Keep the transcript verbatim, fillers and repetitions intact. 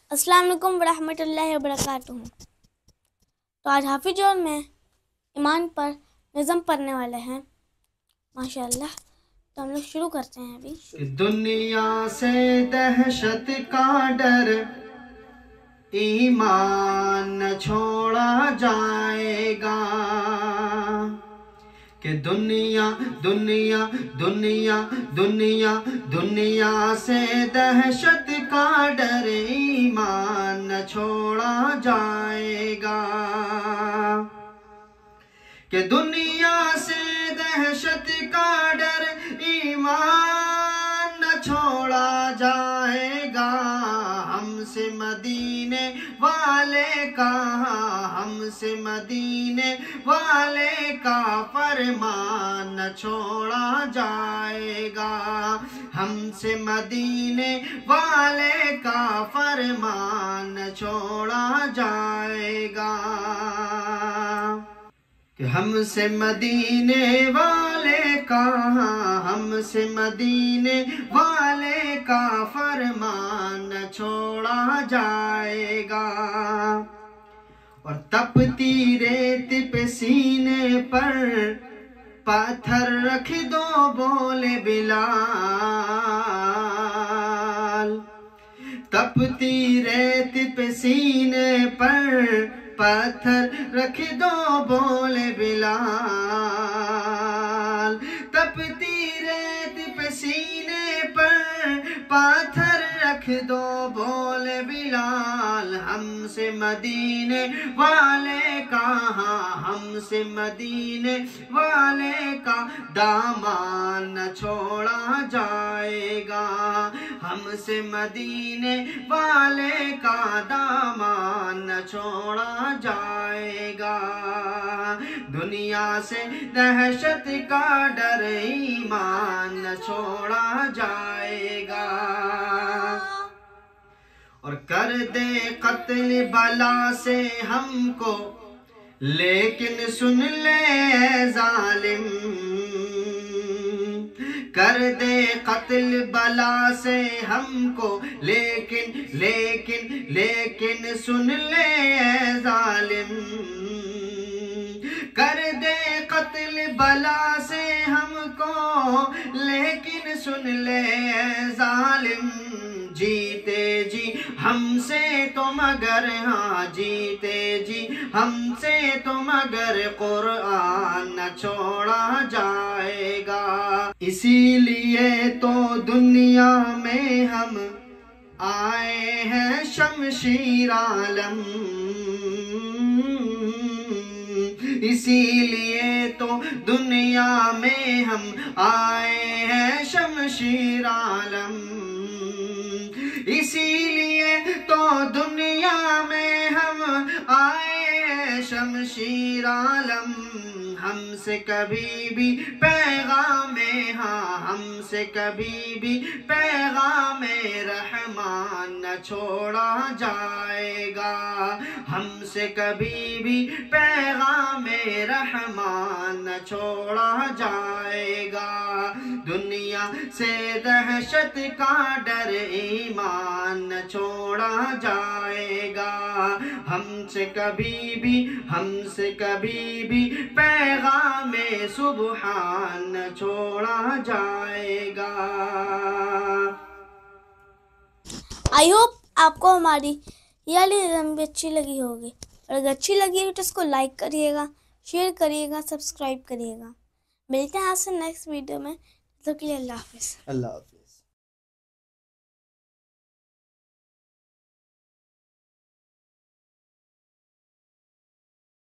अस्सलाम वालेकुम वरहमतुल्लाहि वबरकातुहू। तो आज हाफिज और मैं ईमान पर निज़म पढ़ने वाले हैं माशाअल्लाह। तो हम लोग शुरू करते हैं अभी। दुनिया से दहशत का डर ईमान न छोड़ा जाएगा कि दुनिया दुनिया दुनिया दुनिया दुनिया से दहशत का डर ईमान न छोड़ा जाएगा कि दुनिया से दहशत का डर ईमान न छोड़ा जाएगा। हमसे मदीने वाले का हमसे मदीने वाले का फरमान न छोड़ा जाएगा। हमसे मदीने वाले का फरमान न छोड़ा जाएगा कि हमसे मदीने वाले का हमसे मदीने वाले का फरमान न छोड़ा जाएगा। और तपती रेत पे सीने पर पत्थर रख दो बोले बिलाल। तपती रेत पे सीने पर पत्थर रख दो बोले बिलाल। तपती रेत पे सीने पर पत्थर रख दो बोले बिलाल। हमसे मदीने वाले का हमसे मदीने वाले का दामन न छोड़ा जाएगा। हमसे मदीने वाले का दामन न छोड़ा जाएगा। दुनिया से दहशत का डर ईमान न छोड़ा जाएगा। और कर दे कत्ल बला से हमको लेकिन सुन ले जालिम। कर दे कत्ल बला से हमको लेकिन लेकिन लेकिन सुन ले जालिम। कर दे कत्ल बला से हमको लेकिन सुन ले जालिम। जीते जी हमसे तो मगर हाँ जीते जी हमसे तो मगर कुरान न छोड़ा जाएगा। इसीलिए तो दुनिया में हम आए हैं शमशीर आलम। इसीलिए तो दुनिया में हम आए हैं शमशीर आलम। इसीलिए तो दुनिया में हम आए शमशीर आलम। हमसे कभी भी पैगाम हाँ हमसे कभी भी पैगाम रहमान न छोड़ा जाएगा। हमसे कभी भी पैगाम रहमान न छोड़ा जाएगा। दुनिया से दहशत का डर ईमान न छोड़ा जाएगा। हमसे कभी भी हमसे कभी भी पैगाम सुबहान न छोड़ा जाएगा। आई होप आपको हमारी ये वाली निज़म भी अच्छी लगी होगी। और अगर अच्छी लगी हो तो इसको लाइक करिएगा, शेयर करिएगा, सब्सक्राइब करिएगा। मिलते हैं आपसे नेक्स्ट वीडियो में। तो के लिए अल्लाह हाफिज़। अल्लाह हाफिज़।